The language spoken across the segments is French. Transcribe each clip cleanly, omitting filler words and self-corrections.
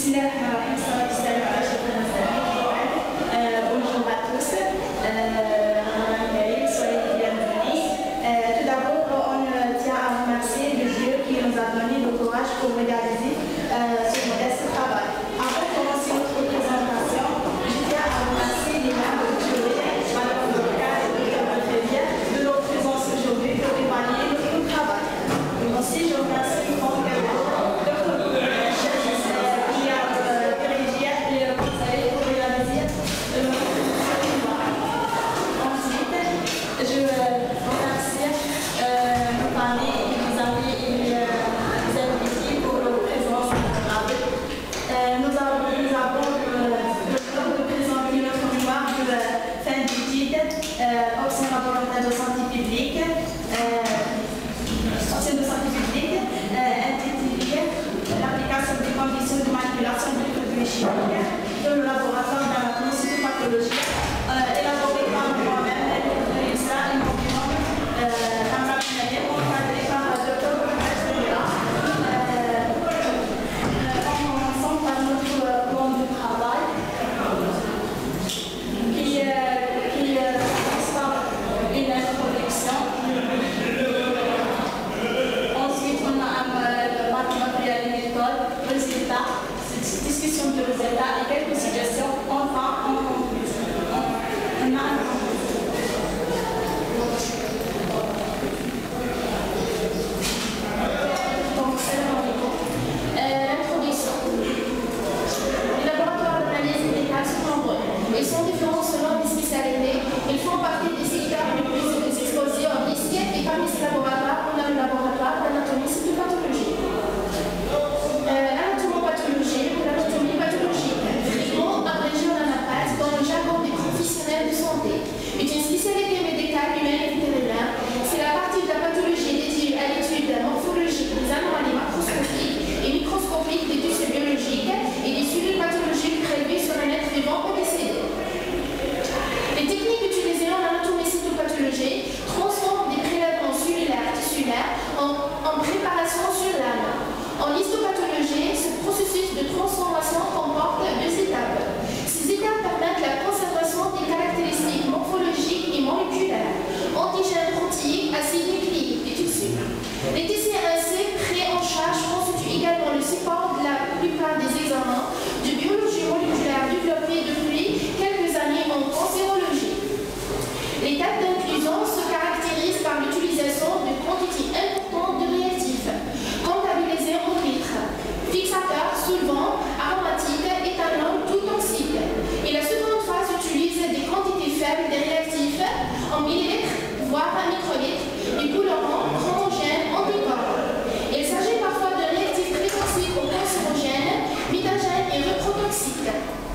Bonjour à tous. Soyez les bienvenus. Tout d'abord, on tient à remercier le Dieu qui nous a donné le courage pour réaliser ce modeste travail. Avant de commencer notre présentation, je tiens à remercier les membres du jury, Madame Loca et Dr. Mathéria, de leur présence aujourd'hui pour évaluer notre travail. Aussi, je remercie Franck Dr. qui a dirigé le conseil pour réaliser le Ensuite, je remercie nos familles et nos amis et les invités pour leur présence honorable. Nous avons le temps de présenter notre mémoire de fin d'études au sein laboratoire de santé publique, intitulé l'application des conditions de manipulation des produits chimiques dans le laboratoire d'anatomie cytopathologie, élaboré par moi-même et le résultat et mon binôme Amra Pinayet, encadré par le Dr. Mathéria. En commençant par notre plan de travail qui sera une introduction. Ensuite, on a un matériel et méthode, résultats, discussion de résultats et quelques suggestions. Enfin, en conclusion, on a un donc, c'est l'introduction. Les laboratoires d'analyse médicale sont nombreux. Ils sont différents selon les spécialités. Ils font partie des secteurs les plus exposés aux risques et parmi ces laboratoires, on a le laboratoire d'anatomie cytopathologie. L'anatomopathologie ou l'anatomie pathologique, frigo, abrégé en anapath dans le jargon des professionnels de santé, est une spécialité médicale humaine et vétérinaire. C'est la partie de la pathologie dédiée à l'étude morphologique des anomalies macroscopiques et microscopiques des tissus biologiques et des cellules pathologiques prélevées sur un être vivant ou décédé. Les techniques utilisées en anatomie cytopathologie transforment des prélèvements cellulaires tissulaires en préparation sur l'âme. En histopathologie, ce processus de transformation comporte deux étapes. Ces étapes permettent la conservation des caractéristiques morphologiques et moléculaires, antigènes protéiques, acides nucléiques des tissus. Les tissus ainsi pris en charge constituent également le support de la plupart des examens de biologie moléculaire développés depuis quelques années en cancérologie. L'étape d'inclusion se caractérise par l'utilisation de quantités importantes de réactifs, comptabilisés en litres, fixateurs, solvants, aromatiques, éthanol, tout toxiques. Et la seconde phase utilise des quantités faibles de réactifs en millilitres, voire en microlitres, des colorants, chromogènes, anticorps. Il s'agit parfois de réactifs très toxiques ou cancérogènes, mutagènes et reprotoxiques.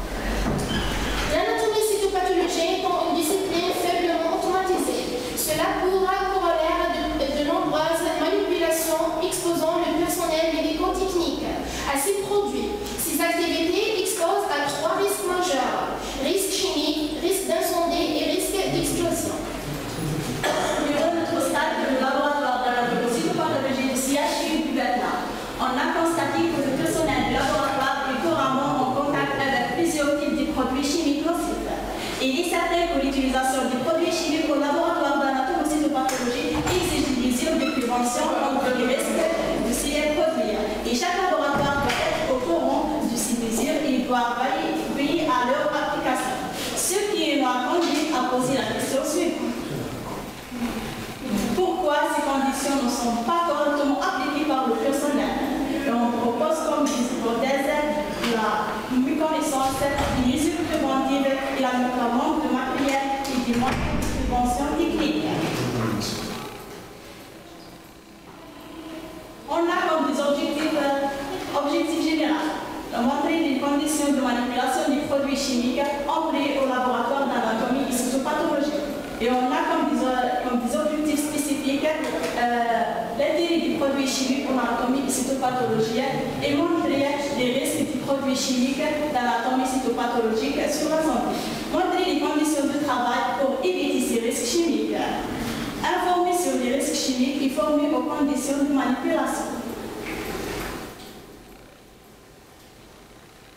L'anatomie cytopathologie étant une discipline faiblement automatisée, cela pourra corollaire de nombreuses manipulations exposant le personnel médico-technique à ces produits. Ces activités exposent à trois risques majeurs: risque chimique, risque d'incendie et risque d'explosion. Durant notre stade de laboratoire d'anatomie cytopathologie du CHU du Vietnam, on a constaté que le personnel du laboratoire est couramment en contact avec plusieurs types de produits chimiques nocifs. Il est certain que l'utilisation des produits chimiques au laboratoire d'anatomie cytopathologie exige des mesures de prévention contre les risques de ces produits. Et chaque laboratoire doit être au courant de ces mesures et doit veiller à leur application. Ce qui nous a conduit à poser la question suivante. Pourquoi ces conditions ne sont pas correctement appliquées par le personnel? Et on propose comme des hypothèses la méconnaissance des mesures préventives et la manque de matériel et des manques de prévention technique. On a comme des objectifs généraux de montrer les conditions de manipulation des produits chimiques employés au laboratoire d'anatomie et cytopathologie. Et on a comme des objectifs spécifiques l'intérêt des produits chimiques en anatomie et cytopathologie et montrer les risques des produits chimiques d'anatomie cytopathologique sur la santé. Montrer les conditions de travail pour éviter ces risques chimiques. Informer sur les risques chimiques et former aux conditions de manipulation.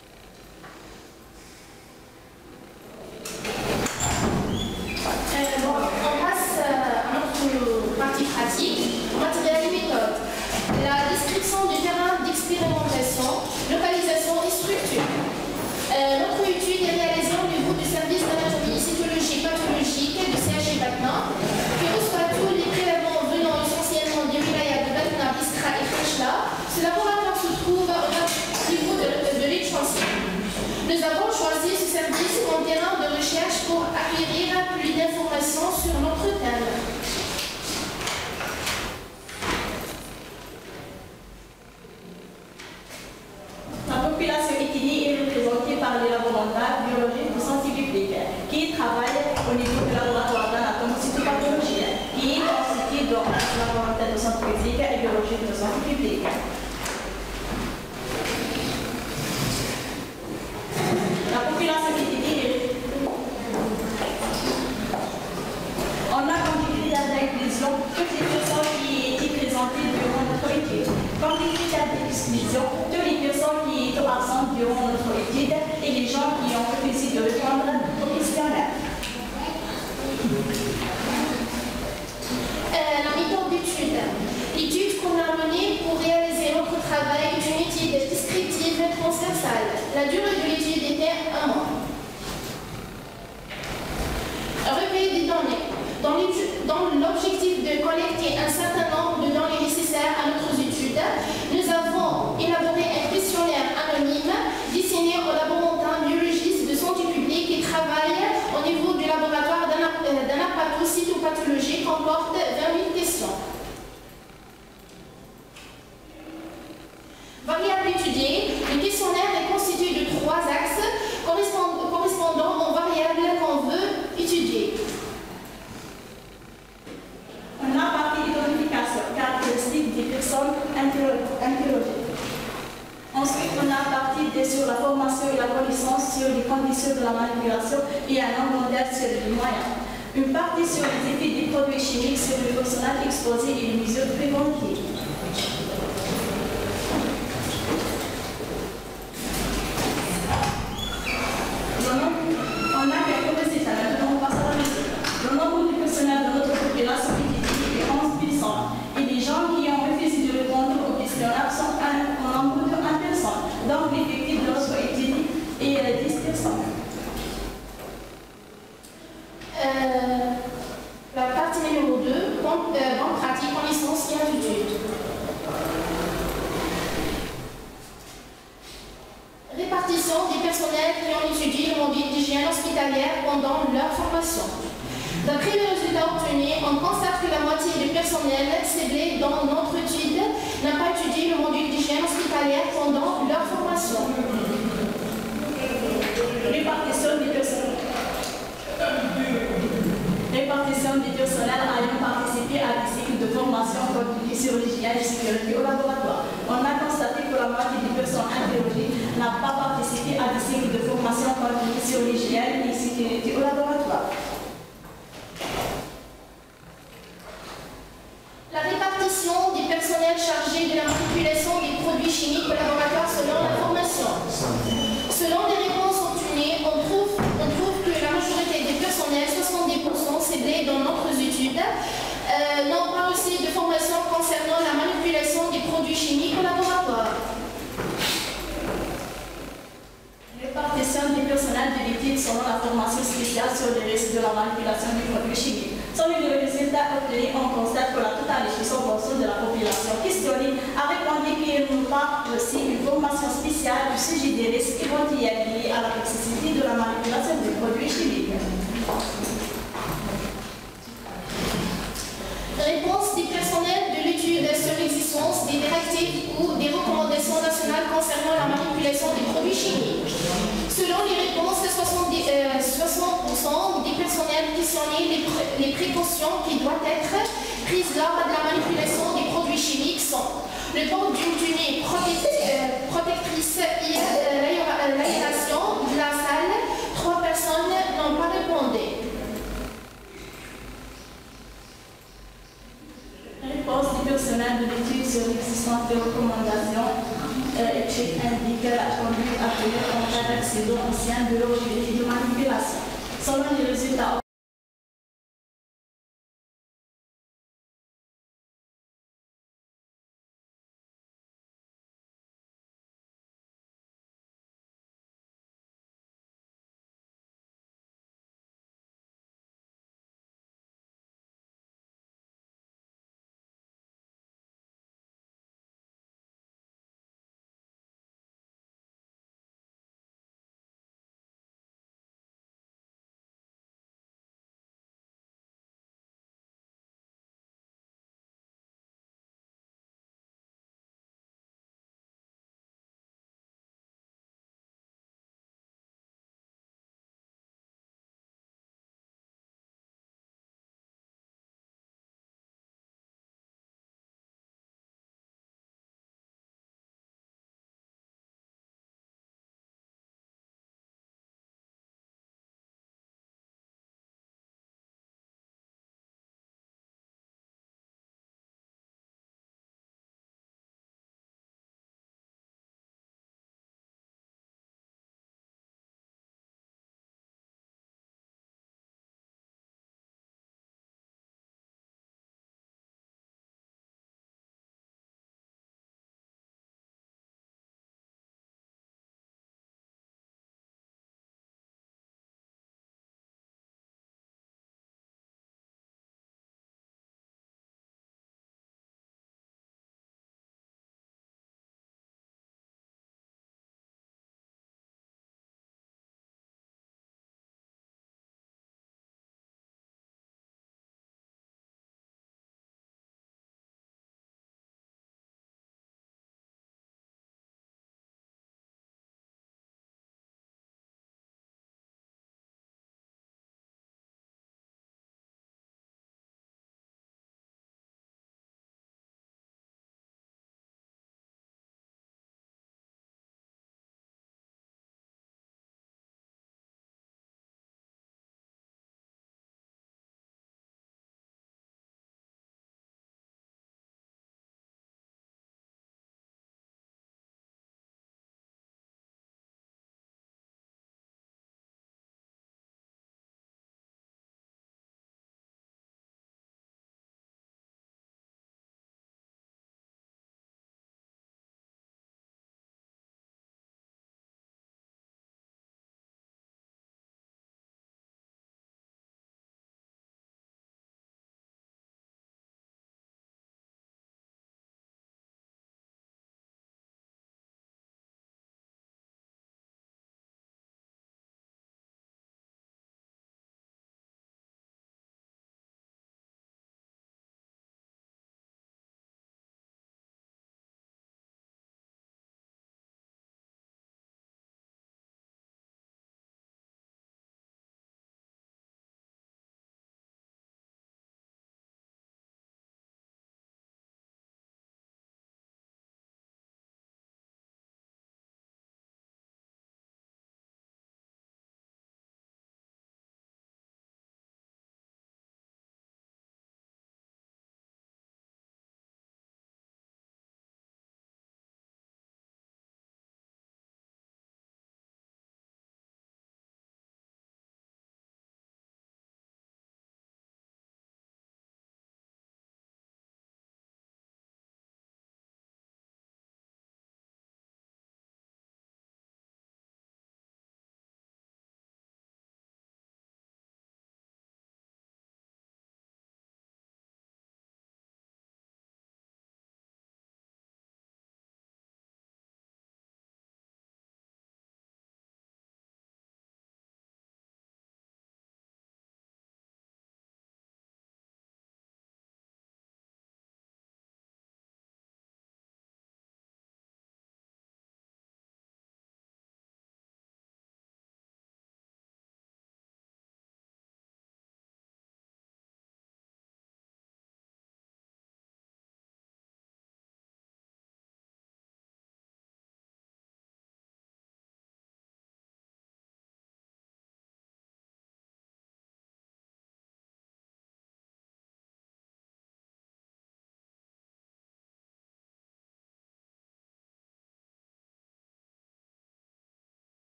expérimentation, localisation et structure. Notre étude est réalisée au niveau du service d'anatomie, cytologie, pathologique du CHU Batna, qui reçoit tous les prélèvements venant essentiellement des wilayas de Batna, Biskra et Khachla. Ce laboratoire se trouve au niveau de l'extension. Nous avons choisi ce service comme terrain de recherche pour acquérir plus d'informations sur notre thème. La population ethnique est représentée par les laboratoires biologiques de santé publique qui travaillent au niveau du laboratoire d'anatomie-cytopathologie qui est constitué dans le laboratoire de santé publique et biologique de santé publique. La population ethnique, on a comme critère d'inclusion toutes les personnes qui étaient présentées durant notre étude. Comme critère d'exclusion, toutes les personnes qui étaient absentes durant notre étude et les gens qui ont refusé de répondre au questionnaire. La méthode d'étude. L'étude qu'on a menée pour réaliser notre travail est une étude descriptive transversale. La durée de l'étude était 1 mois. Recueil des données. Dans l'objectif de collecter un certain nombre de données nécessaires à notre étude, nous avons élaboré un questionnaire anonyme destiné aux laborantins biologistes de santé publique qui travaillent au niveau du laboratoire d'anapathocytopathologie comporte 28 questions. Variables étudiées. Le questionnaire est constitué de 3 axes correspondant aux variables qu'on veut étudier. On a partie identification, caractéristiques des personnes interrogées. Ensuite, on a partie sur la formation et la connaissance sur les conditions de la manipulation et un inventaire sur les moyens. Une partie sur les effets des produits chimiques sur le personnel exposé et les mesures préventives. On a quelques résultats, maintenant on passe à la résultat. Le nombre de personnel de notre population est 11%. Et les gens qui ont refusé de répondre au questionnaire sont au nombre de 1%. Donc l'effectif de notre étude est 10%. La partie numéro 2, bonne pratique, connaissance et attitude. Répartition des personnels qui ont étudié le module d'hygiène hospitalière pendant leur formation. D'après les résultats obtenus, on constate que la moitié du personnel ciblé dans notre étude n'a pas étudié le module d'hygiène hospitalière pendant leur formation. Répartition des personnels ayant participé à des cycles de formation continue sur l'hygiène et sécurité au laboratoire. On a constaté que la moitié des personnes interrogées n'a pas participé à des cycles de formation continue sur l'hygiène et sécurité au laboratoire. La répartition des personnels chargés de la manipulation des produits chimiques au laboratoire selon la formation. Selon les réponses obtenues, on trouve que la majorité des personnels, 70% ciblés dans notre étude, n'ont pas reçu de formation concernant la manipulation des produits chimiques au laboratoire. Répartition des personnels de l'étude selon la formation spéciale sur les risques de la manipulation des produits chimiques. Selon les résultats obtenus, on constate que la totalité 100% de la population questionnée a répondu qu'ils n'ont pas reçu une formation spéciale du sujet des risques éventuels liés à la toxicité de la manipulation des produits chimiques. Réponse des personnels de l'étude sur l'existence des directives ou des recommandations nationales concernant la manipulation des produits chimiques. Selon les réponses, 60% des personnels questionnés, les précautions qui doivent être prises lors de la manipulation des produits chimiques sont le port d'une tenue protectrice et l'aération de la salle. 3 personnes n'ont pas répondu. Réponse du personnel de l'étude sur l'existence des recommandations écrites indique la conduite à tenir en cas d'accident ancien de l'origine et de manipulation. Selon les résultats